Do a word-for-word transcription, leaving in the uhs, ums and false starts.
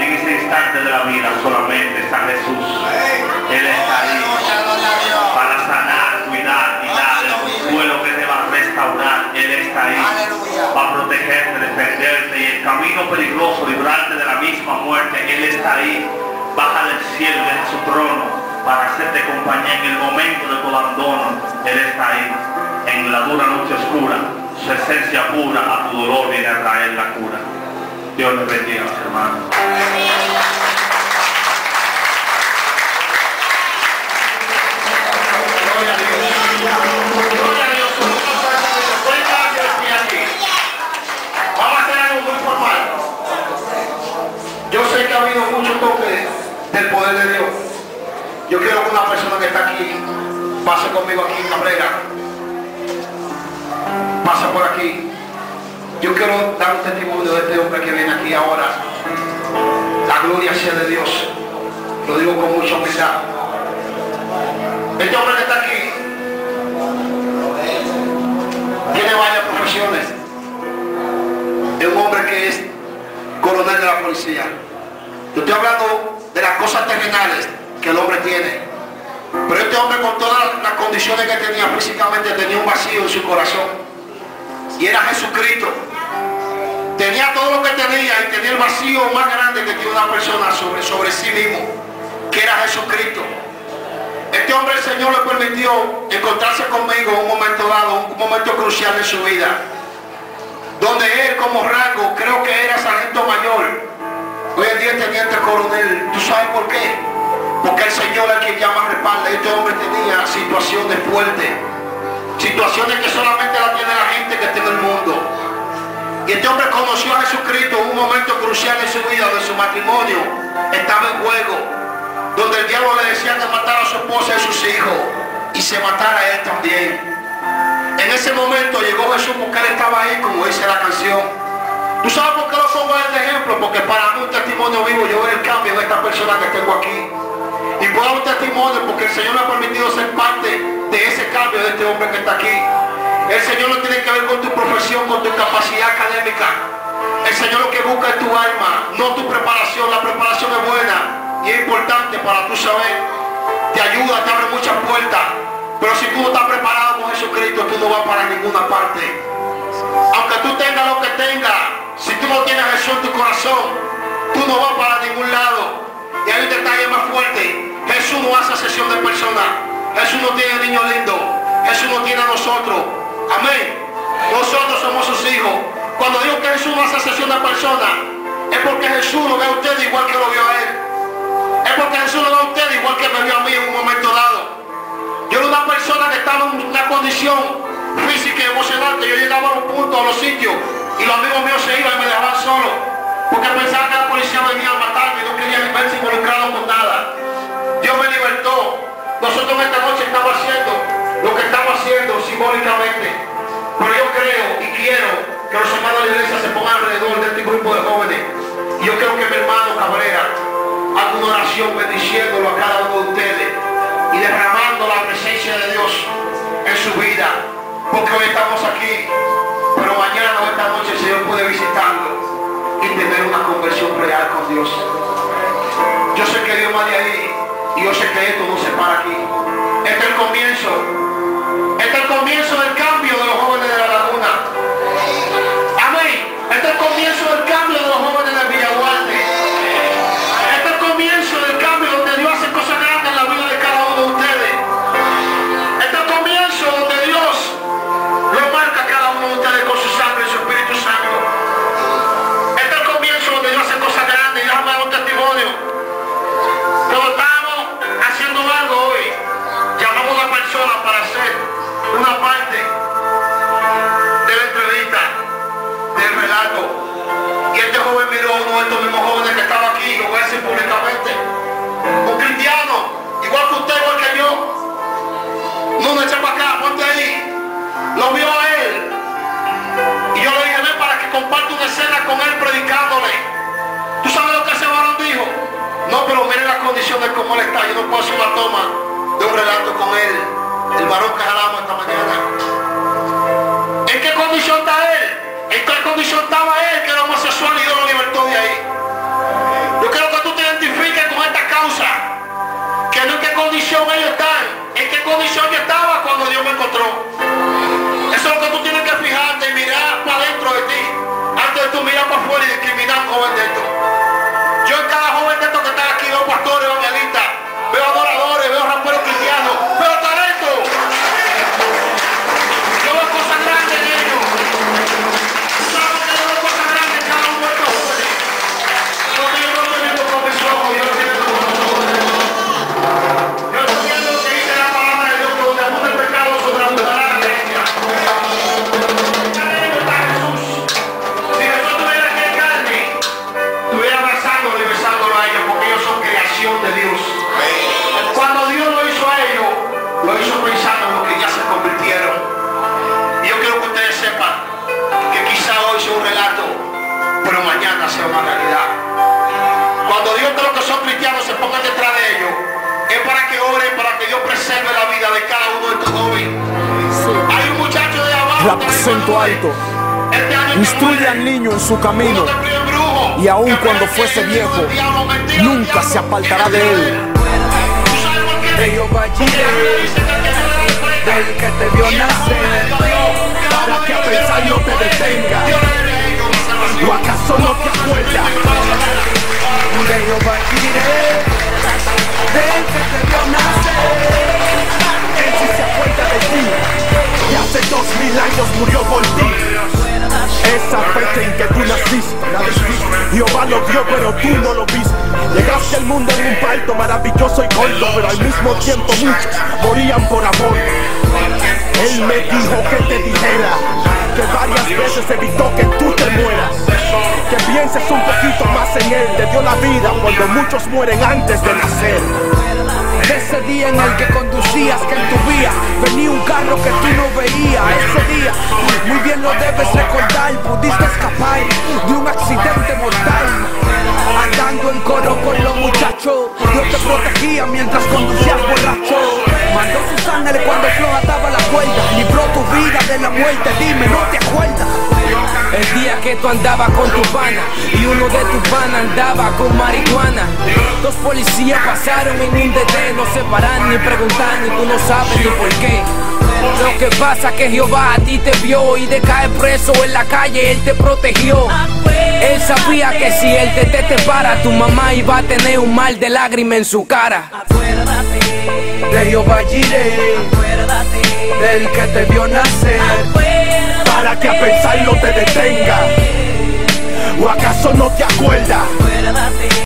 en ese instante de la vida solamente está Jesús. Él está ahí para sanar, cuidar y dar el consuelo que te va a restaurar. Él está ahí para protegerte, defenderte y el camino peligroso, librarte de la misma muerte. Él está ahí, baja del cielo en su trono para hacerte compañía en el momento de tu abandono. Él está ahí en la dura noche oscura, su esencia pura, a tu dolor viene a traer la cura. Dios les bendiga, hermanos. Gloria a Dios. Gloria a Dios. Vamos a hacer algo muy formal. Yo sé que ha habido muchos toques del poder de Dios. Yo quiero que una persona que está aquí pase conmigo aquí en Cabrera. Pasa por aquí. Yo quiero dar un testimonio de este hombre que viene aquí ahora. La gloria sea de Dios. Lo digo con mucha humildad. Este hombre que está aquí tiene varias profesiones. Es un hombre que es coronel de la policía. Yo estoy hablando de las cosas terrenales que el hombre tiene. Pero este hombre, con todas las condiciones que tenía físicamente, tenía un vacío en su corazón. Y era Jesucristo. Tenía todo lo que tenía y tenía el vacío más grande que tiene una persona sobre, sobre sí mismo, que era Jesucristo. Este hombre, el Señor le permitió encontrarse conmigo en un momento dado, un momento crucial en su vida, donde él, como rango, creo que era sargento mayor, hoy en día es teniente coronel. ¿Tú sabes por qué? Porque el Señor es el que llama respalda. Este hombre tenía situaciones fuertes, situaciones que solamente la tiene la gente que está en el mundo. Y este hombre conoció a Jesucristo en un momento crucial en su vida, donde su matrimonio estaba en juego, donde el diablo le decía que matara a su esposa y a sus hijos, y se matara a él también. En ese momento llegó Jesús, porque él estaba ahí, como dice la canción. ¿Tú sabes por qué lo pongo a este ejemplo? Porque para mí un testimonio vivo, yo veo el cambio de esta persona que tengo aquí. Y puedo dar un testimonio porque el Señor me ha permitido ser parte de ese cambio de este hombre que está aquí. El Señor no tiene que ver con tu profesión, con tu capacidad académica. El Señor lo que busca es tu alma, no tu preparación. La preparación es buena y es importante para tú saber. Te ayuda, te abre muchas puertas. Pero si tú no estás preparado con Jesucristo, tú no vas para ninguna parte. Aunque tú tengas lo que tengas, si tú no tienes a Jesús en tu corazón, tú no vas para ningún lado. Y hay un detalle más fuerte. Jesús no hace sesión de personas. Jesús no tiene niños lindos. Jesús no tiene a nosotros. Amén. Nosotros somos sus hijos. Cuando digo que Jesús no hace sesión de personas, es porque Jesús lo ve a usted igual que lo vio a él. Es porque Jesús lo ve a usted igual que me vio a mí en un momento dado. Yo era una persona que estaba en una condición física y emocional, que yo llegaba a los puntos, a los sitios, y los amigos míos se iban y me dejaban solo, porque pensaban que la policía venía a matarme y no querían verse involucrado con nada. Dios me libertó. Nosotros en esta noche estamos haciendo lo que estamos haciendo simbólicamente, pero yo creo y quiero que los hermanos de la iglesia se pongan alrededor de este grupo de jóvenes. Y yo creo que mi hermano Cabrera haga una oración bendiciéndolo a cada uno de ustedes y derramando la presencia de Dios en su vida, porque hoy estamos aquí, pero mañana o esta noche el Señor puede visitarlo y tener una conversión real con Dios. Yo sé que Dios va de ahí y yo sé que esto no se para aquí. Este es el comienzo, este es el comienzo del cambio de los jóvenes de la laguna. Amén. Este es el comienzo del cambio de los jóvenes de Villa Duarte. Este es el comienzo del cambio donde Dios hace cosas grandes en la vida de cada uno de ustedes. Este es el comienzo donde Dios lo marca a cada uno de ustedes con su sangre y su Espíritu Santo. Este es el comienzo donde Dios hace cosas grandes. Y déjame dar un testimonio. Cuando estábamos haciendo algo hoy, llamamos a una persona para hacer una parte de la entrevista, del relato. Y este joven miró a uno de estos mismos jóvenes que estaba aquí, lo voy a decir públicamente, un cristiano, igual que usted, igual que yo. No, no echa para acá, ponte ahí. Lo vio a él. Y yo le dije, ven para que comparte una escena con él predicándole. ¿Tú sabes lo que ese varón dijo? No, pero miren las condiciones como él está. Yo no puedo hacer una toma de un relato con él. El varón que jalamos esta mañana. ¿En qué condición está él? ¿En qué condición estaba él, que era homosexual, y Dios lo libertó de ahí? Yo quiero otro. Eso es lo que tú tienes que fijarte y mirar para dentro de ti, antes de tú mirar para afuera y discriminar a un joven de esto. Yo en cada joven de estos que están aquí veo pastores, evangelistas, veo adoradores, veo raperos cristianos, veo talento. Yo veo cosas grandes en ellos. ¿Sabes que yo veo cosas grandes en cada uno de estos jóvenes? Porque yo no estoy viendo con mis ojos, yo no estoy viendo con mis ojos. Yo estoy viendo lo que dice la palabra de Dios, que donde abunda el pecado sobreabundará la gracia. Cada uno está Jesús. Si Jesús tuviera aquí en carne, estuviera abrazándolo y besándolo a ellos, porque ellos son creación de Dios. Cuando Dios lo hizo a ellos, lo hizo pensando en lo que ya se convirtieron. Y yo quiero que ustedes sepan que quizá hoy sea un relato, pero mañana sea una realidad. Cuando Dios de los que son cristianos se pongan detrás de ellos, es para que oren, para que Dios preserve la vida de cada uno de estos jóvenes. Sí. Hay un muchacho de abajo, la acento alto, este instruye al niño en su camino, y aun cuando fuese viejo, nunca se apartará de él. De Jehová Jireh, del que te vio nacer, para que a pensar no te detenga, o acaso no te acuerdas. De Jehová Jireh, del que te vio nacer, él sí se acuerda de ti, y hace dos mil años murió por ti. Esa fecha en que tú naciste, Jehová lo vio pero tú no lo viste. Llegaste al mundo en un parto maravilloso y corto, pero al mismo tiempo muchos morían por amor. Él me dijo que te dijera que varias veces evitó que tú te mueras, que pienses un poquito más en él. Te dio la vida cuando muchos mueren antes de nacer. Ese día en el que conducías, que en tu vía venía un carro que tú no veías. Ese día, muy bien lo debes recordar, pudiste escapar de un accidente mortal. Andando en coro con los muchachos, Dios te protegía mientras conducías borracho. Mandó sus ángeles cuando Flor ataba la cuerda, libró tu vida de la muerte, dime, ¿no te acuerdas? El día que tú andabas con tu pana y uno de tus panas andaba con marihuana. Dos policías pasaron en un D T, no se paran ni preguntan y tú no sabes ni por qué. Lo que pasa que Jehová a ti te vio y de caer preso en la calle él te protegió. Él sabía que si el D T te para, tu mamá iba a tener un mal de lágrima en su cara. De Jehová Jireh, del que te vio nacer, para que a pensar no te detenga, o acaso no te acuerdas.